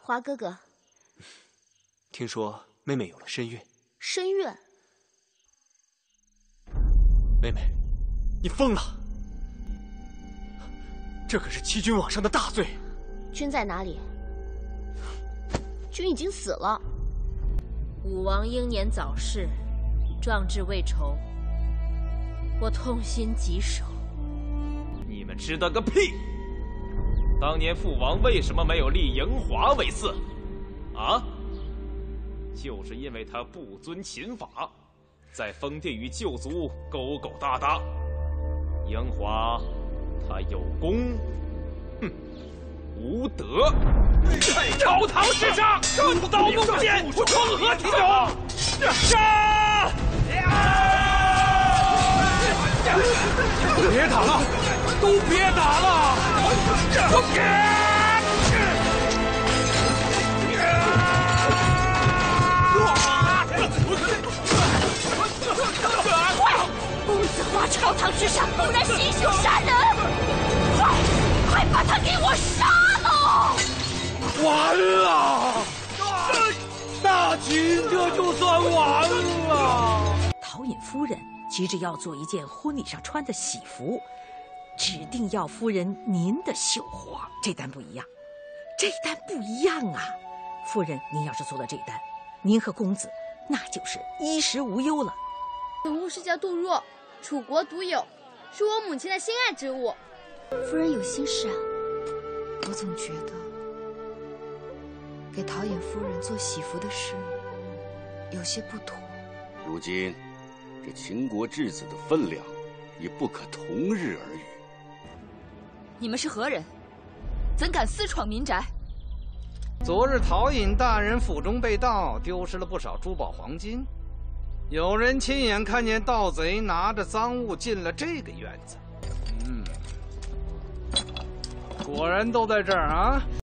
华哥哥， 听说妹妹有了身孕。 身孕？ 妹妹，你疯了！这可是欺君罔上的大罪。 君在哪里？君已经死了。 武王英年早逝，壮志未酬，我痛心疾首。 你们知道个屁！当年父王为什么没有立嬴华为嗣？啊？就是因为他不遵秦法，在封地与旧族勾勾搭搭。嬴华，他有功，哼，无德。朝堂之上，舞刀弄剑，从何体统？杀！别打了，都别打了！ 公子华朝堂之上，不然行凶杀人！快把他给我杀了！ 完了，大秦这就算完了。 陶尹夫人急着要做一件婚礼上穿的喜服，指定要夫人您的绣花。这单不一样，这单不一样啊！夫人，您要是做了这单，您和公子那就是衣食无忧了。 本物是叫杜若，楚国独有，是我母亲的心爱之物。 夫人有心事啊，我总觉得给陶尹夫人做喜服的事有些不妥。 如今这秦国质子的分量也不可同日而语。 你们是何人？怎敢私闯民宅？ 昨日陶尹大人府中被盗，丢失了不少珠宝黄金。有人亲眼看见盗贼拿着赃物进了这个院子。果然都在这儿啊！